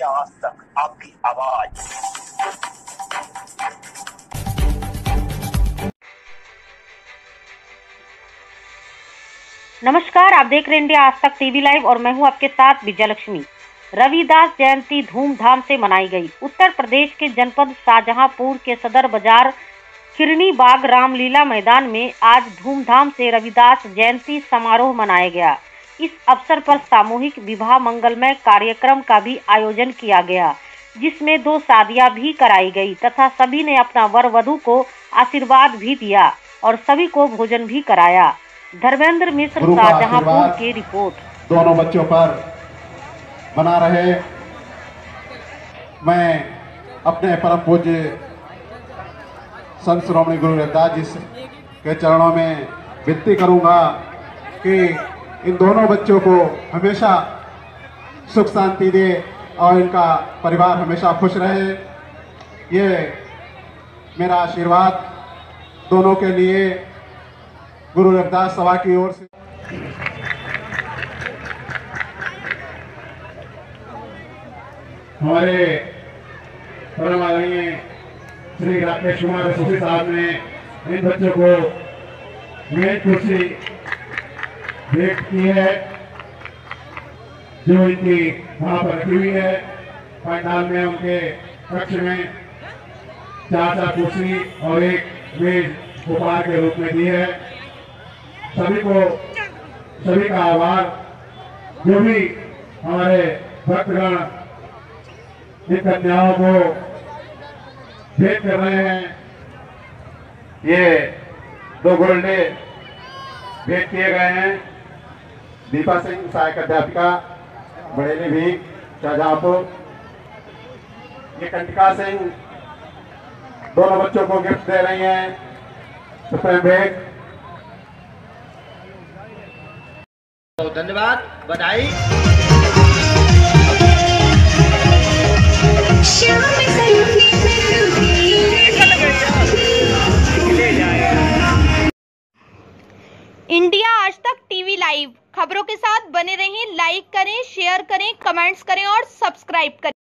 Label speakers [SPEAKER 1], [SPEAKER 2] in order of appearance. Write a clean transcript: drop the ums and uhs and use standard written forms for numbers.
[SPEAKER 1] India आज तक, आपकी आवाज।
[SPEAKER 2] नमस्कार, आप देख रहे हैं इंडिया आज तक टीवी लाइव और मैं हूं आपके साथ विजयलक्ष्मी। रविदास जयंती धूमधाम से मनाई गई। उत्तर प्रदेश के जनपद शाहजहांपुर के सदर बाजार खिरनी बाग रामलीला मैदान में आज धूमधाम से रविदास जयंती समारोह मनाया गया। इस अवसर पर सामूहिक विवाह मंगलमय कार्यक्रम का भी आयोजन किया गया, जिसमें 2 शादियां भी कराई गई तथा सभी ने अपना वर वधू को आशीर्वाद भी दिया और सभी को भोजन भी कराया। धर्मेंद्र मिश्र, शाहजहांपुर की रिपोर्ट।
[SPEAKER 3] दोनों बच्चों पर बना रहे। मैं अपने परम पूज्य संत श्रोमणी गुरु रविदास जी के चरणों में विनती करूंगा कि इन दोनों बच्चों को हमेशा सुख शांति दे और इनका परिवार हमेशा खुश रहे। ये मेरा आशीर्वाद दोनों के लिए गुरु रविदास सभा की ओर से। हमारे परम आदरणीय श्री राकेश कुमार सूफी साहब ने इन बच्चों को मेज कुर्सी भेंट की है, जो इनकी वहां पर रखी हुई है। पंडाल में उनके कक्ष में 4 कुर्सी और 1 मेज उपहार के रूप में दी है। सभी का आभार। जो भी हमारे भक्तगण इन कन्याओं को भेंट कर रहे हैं, ये 2 गोल्डे भेंट किए गए हैं। दीपा सिंह सहायक अध्यापिका बड़ेली भी शाहजहांपुर, ये कंटिका सिंह दोनों बच्चों को गिफ्ट दे रही हैं सुप्रीम भेंट।
[SPEAKER 4] तो धन्यवाद, बधाई।
[SPEAKER 5] इंडिया आज तक टीवी लाइव खबरों के साथ बने रहें। लाइक करें, शेयर करें, कमेंट्स करें और सब्सक्राइब करें।